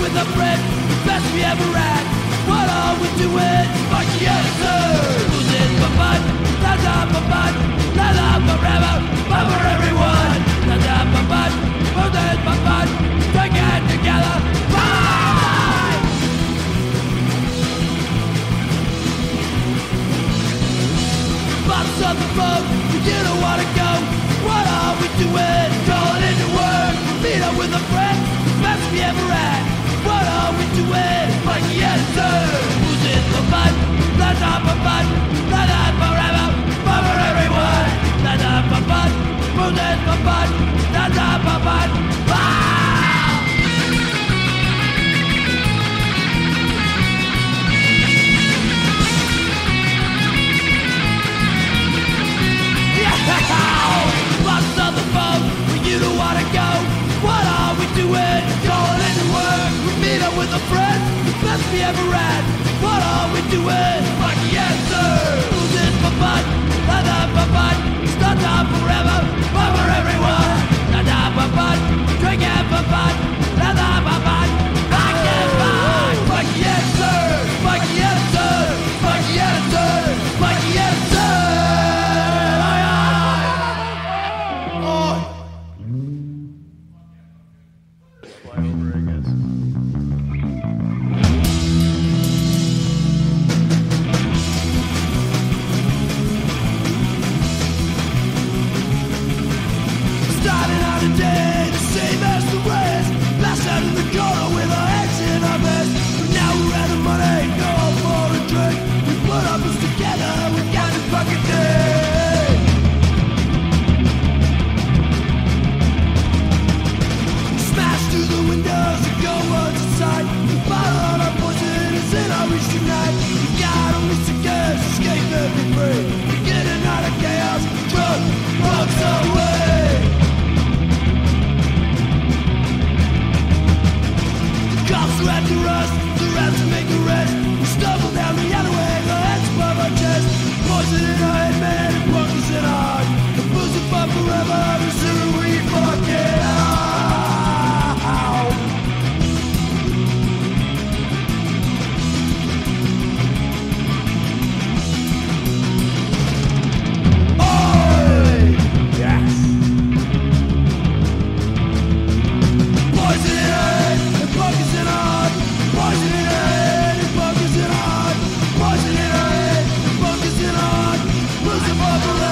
with a friend, best we ever had. What are we doing? Fuck yes, sir. Losing for fun, not for fun, not forever, but for everyone. Not for fun, losing for fun, taking together. Bye! Box on the road, you don't wanna go. What are we doing? Calling into work, meet up with a friend, best we ever had. What are we doing? Like yes sir. Who's in the fun? That's not for fun. That's not forever, but for everyone. That's not for fun. Who's in the fun? That's not for fun. Lots on the phone, but you don't wanna go. What are we doing? Calling into work, we meet up with a friend, the best we ever had. What are we doing? Like yes sir. Who's in for fun? Not for fun. It's not forever, but for everyone. Not for fun. Drinking for fun. Not for fun. Like yes fun. Like yes sir. Like yes sir. Like yes sir. Like yes sir. Flyover, I guess. Starting out a day, the same as the rest. Passed out in the corner with our heads in our vest. But now we're out of money, go for a drink. We put our boots together, we got the fucking day. Smash through the windows and go once inside. The bottle on our poison is in our reach tonight. God only seconds, escape and be free. We're getting out of chaos, drunk, walks away. Cops are after us, they're out to make arrest. We stumble down the alleyway, the heads above our chest. Poison in our head, man, and buckles in our heart. The booze will fun forever, the sooner we fuck it out. Oi! Yes! Poison in our head, and buckles in our heart. Poison in our head, and buckles in our heart. Poison in our head, and buckles in our heart. Losing for forever.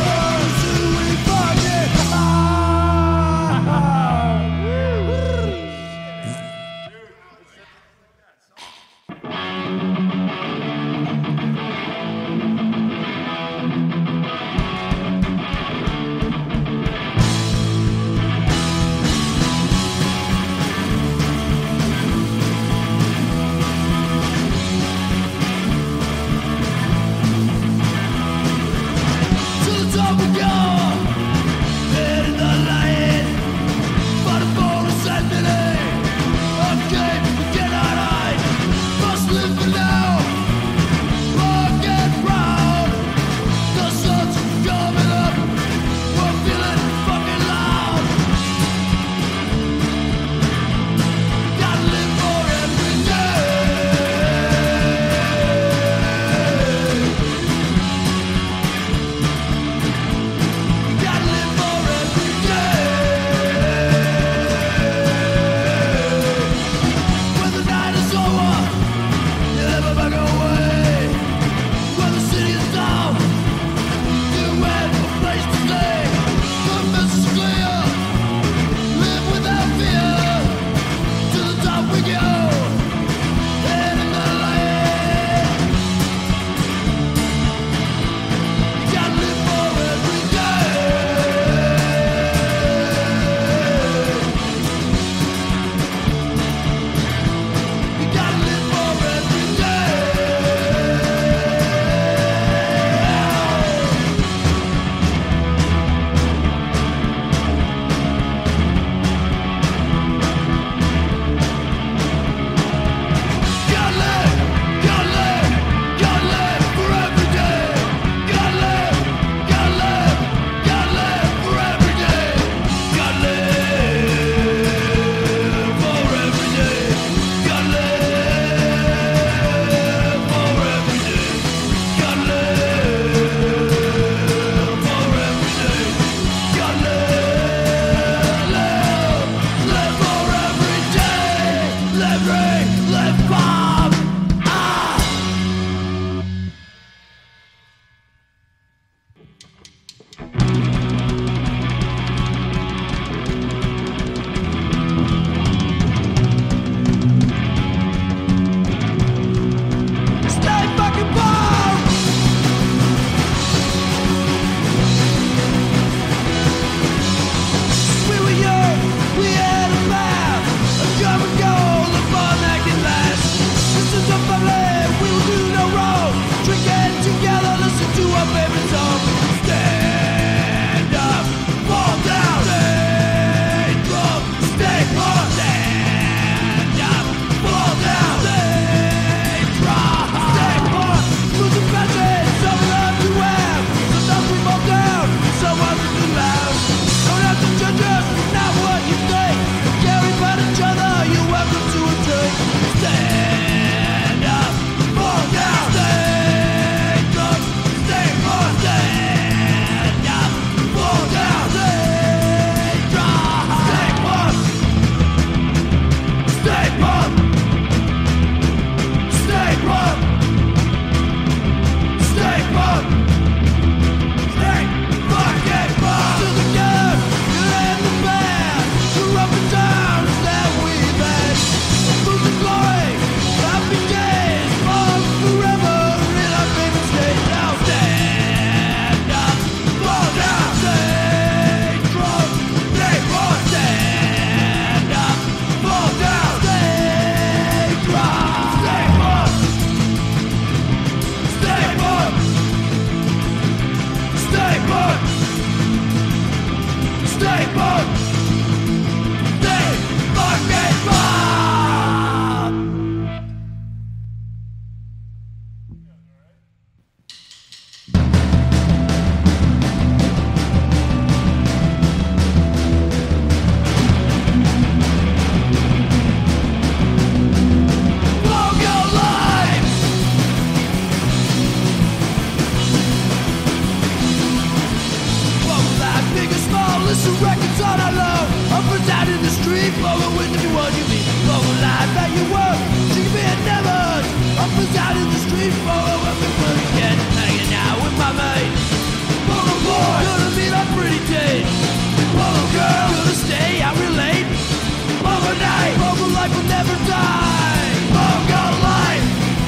records on our low. Up and down in the street, blowing with if you want you mean. Blowing life at your work, she can be a never. Up and down in the street, blowing up and blowing again. Hanging out with my mate. Bubble boy, gonna meet a pretty date. Bubble girl, gonna stay out real late. Bubble night, bubble life will never die. Bubble life.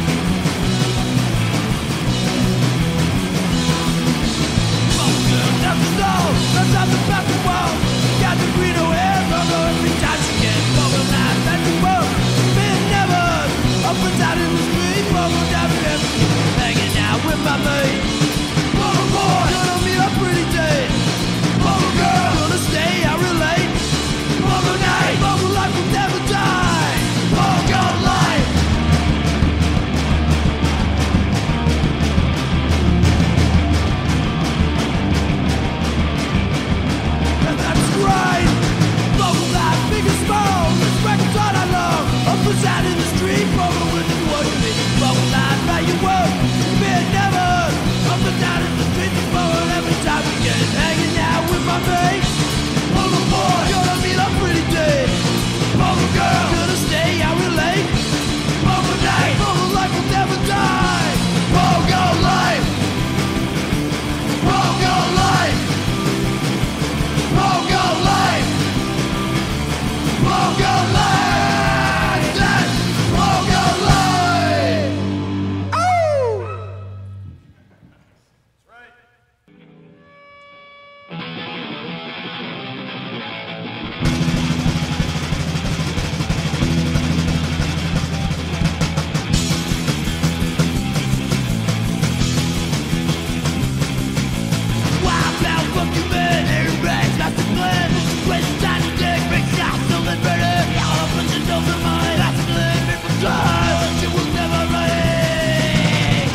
Bubble girl, never snow. Runs out the back of the wall. Got the green hair, bubble every time she can. Bubble life at the work, being never. Up and down in the street, bubble down in everything. Hanging out with my mate. Bubble boy, gonna meet a pretty date. Bubble girl, gonna stay out real late. Bubble night, bubble life will never die. Bubble life. And that's right. Bubble life, big and small. This record's all I love. Up and down in the street, bubble with you what you need. Bubble life at your work, being never. Up and down in the street, bubble every time we get hanging out with my mate. Bubble boy, gonna meet a pretty date. Bubble girl, gonna stay out real late. Bubble night, bubble life will never die. Bubble life. Bubble life. Bubble life. Bubble life. That's bubble life. Oh! Wild out fucking man, every rags got the plan. Waste time to dig, breaks out, still and better. All up and just over mine, that's the limit for time. It will never rain.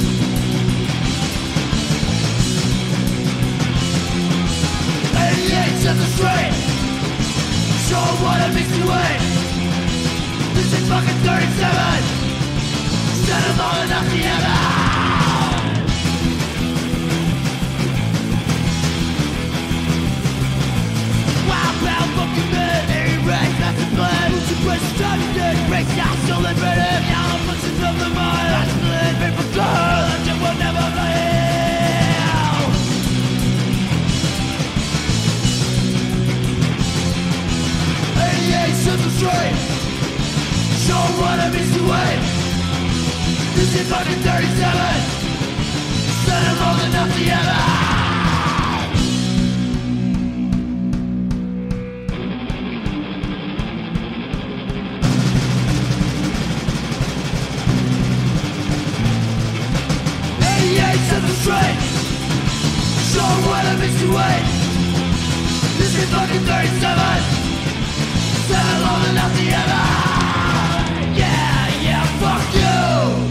88 set the straight. Show what it makes you wait. This is fucking 37. Set them all enough together. Wild out fucking man, every rags got the plan. Who's the best time to dig, breaks out, still and better. All up and just over mine, that's the limit for time. It will never fail. 88 set the straight. Show what it means to wait. This is fucking 37. Set them all enough together. Set the straight. Show what it means to wait. This is fucking 37. Set them all enough together. Yeah, yeah, fuck you.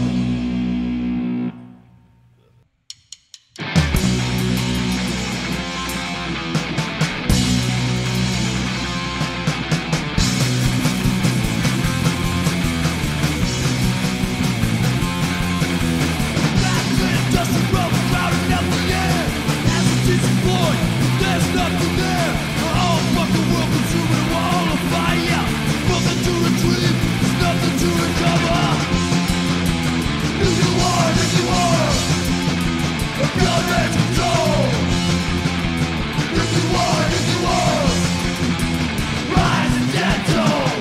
There's nothing there. All fucking world consuming a wall of fire. Nothing to retrieve, there's nothing to recover. Nuclear war, a government control. Nuclear war, rise and dead toll.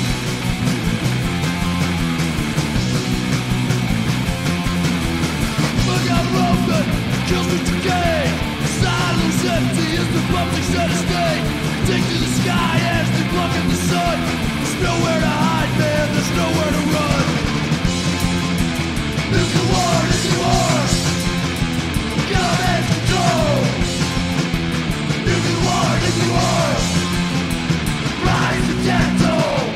Look out broken, kills with decay. Silence empty as the public center state. Take to the sky as they block in the sun. There's nowhere to hide, man, there's nowhere to run. Nuclear war, government control. Nuclear war, rise and death toll.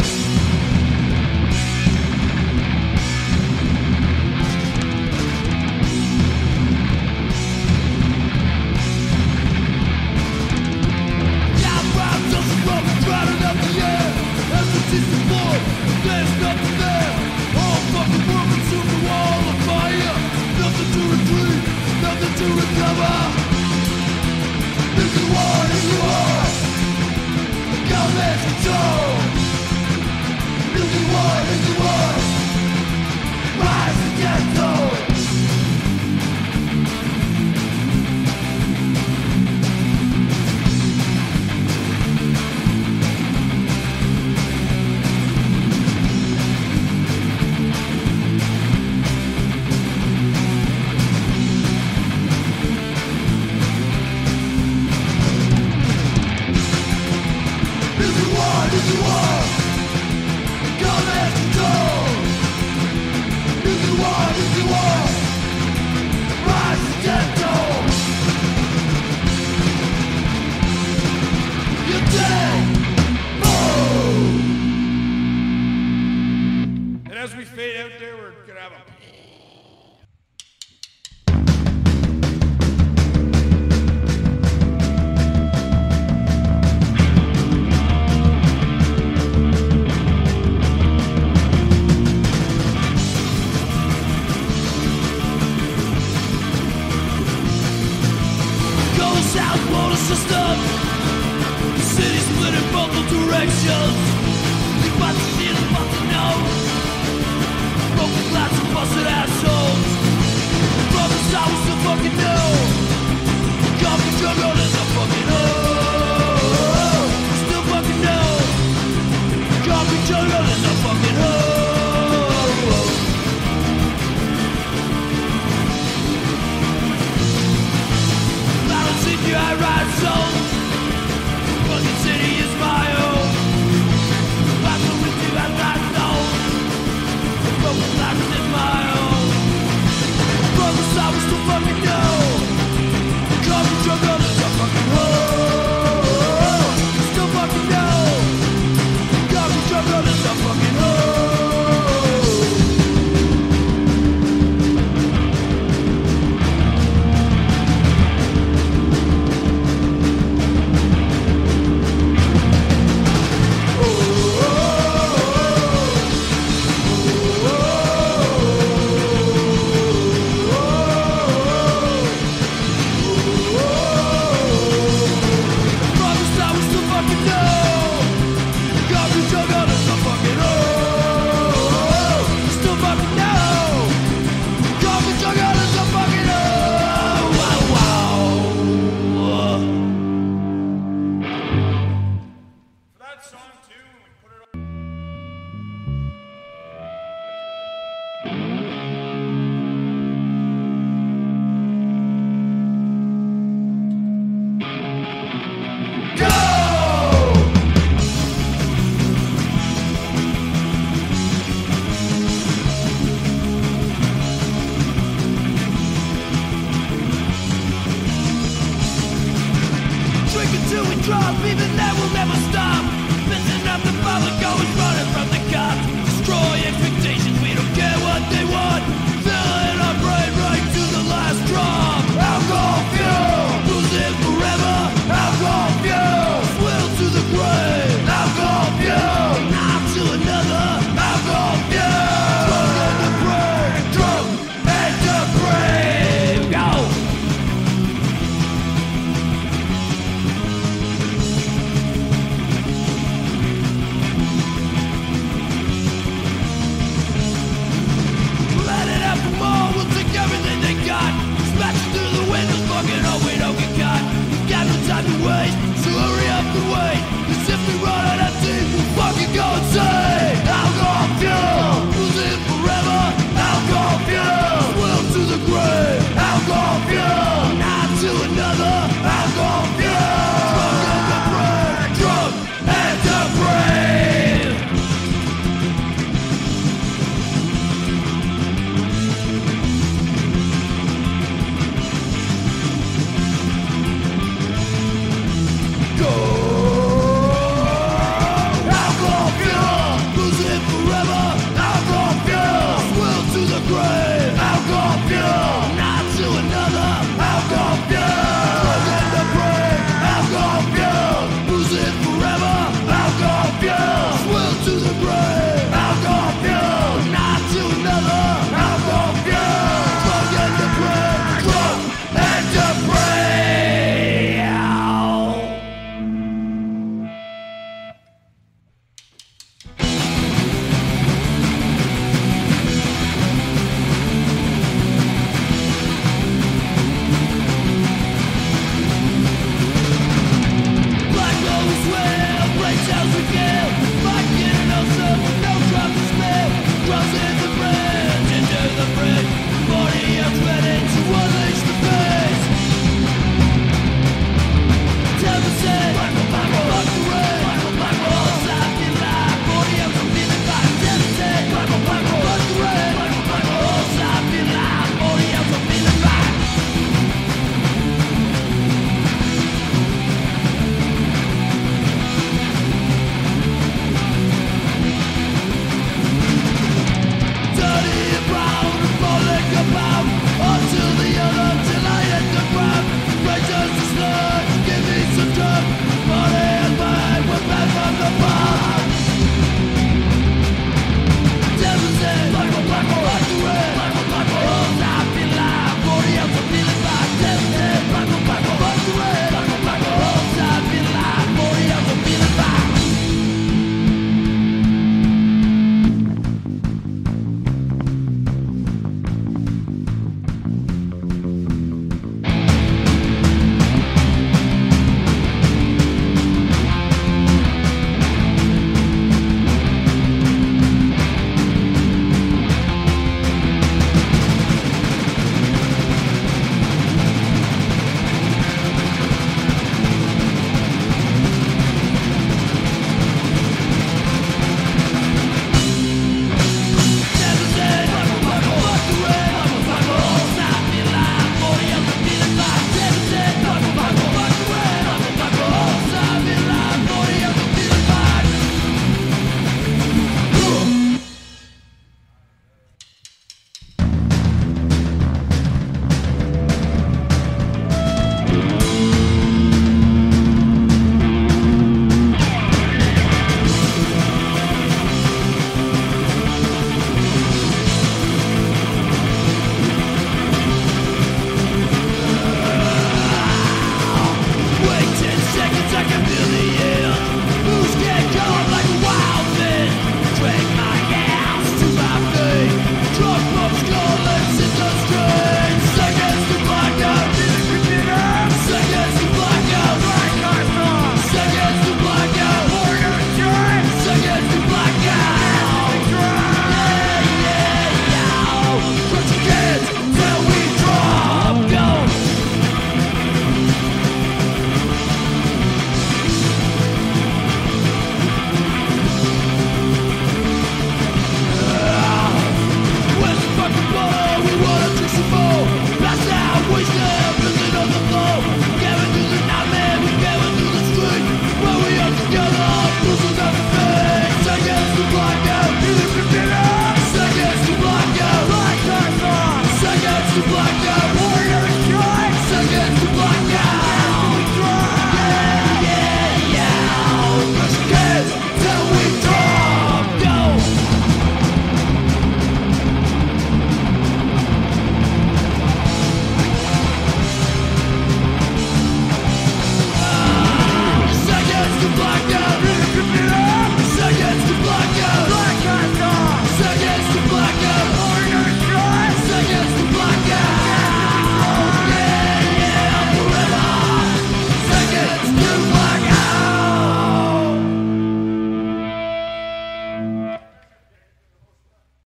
fade out there. We're gonna have a